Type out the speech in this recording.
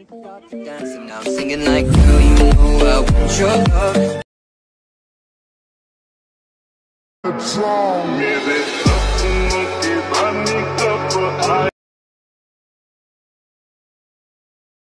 Dancing now, I'm singing like, girl, you know I want your love. It's all